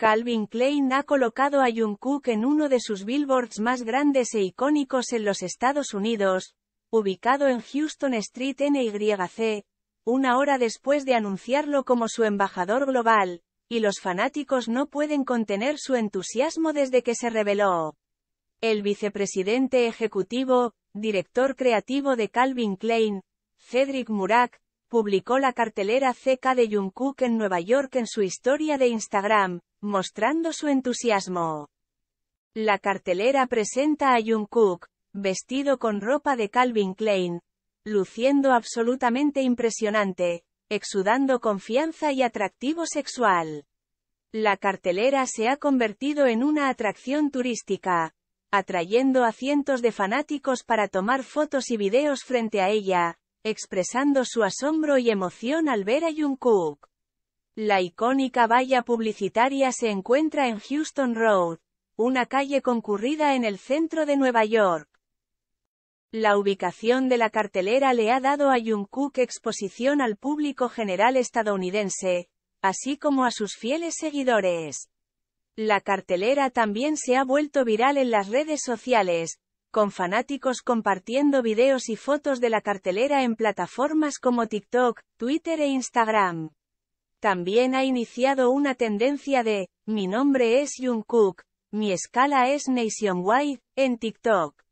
Calvin Klein ha colocado a Jungkook en uno de sus billboards más grandes e icónicos en los Estados Unidos, ubicado en Houston Street NYC, una hora después de anunciarlo como su embajador global, y los fanáticos no pueden contener su entusiasmo desde que se reveló. El vicepresidente ejecutivo, director creativo de Calvin Klein, Cedric Murak, publicó la cartelera CK de Jungkook en Nueva York en su historia de Instagram, mostrando su entusiasmo. La cartelera presenta a Jungkook, vestido con ropa de Calvin Klein, luciendo absolutamente impresionante, exudando confianza y atractivo sexual. La cartelera se ha convertido en una atracción turística, atrayendo a cientos de fanáticos para tomar fotos y videos frente a ella, expresando su asombro y emoción al ver a Jungkook. La icónica valla publicitaria se encuentra en Houston Road, una calle concurrida en el centro de Nueva York. La ubicación de la cartelera le ha dado a Jungkook exposición al público general estadounidense, así como a sus fieles seguidores. La cartelera también se ha vuelto viral en las redes sociales, con fanáticos compartiendo videos y fotos de la cartelera en plataformas como TikTok, Twitter e Instagram. También ha iniciado una tendencia de "Mi nombre es Jungkook, mi escala es Nationwide", en TikTok.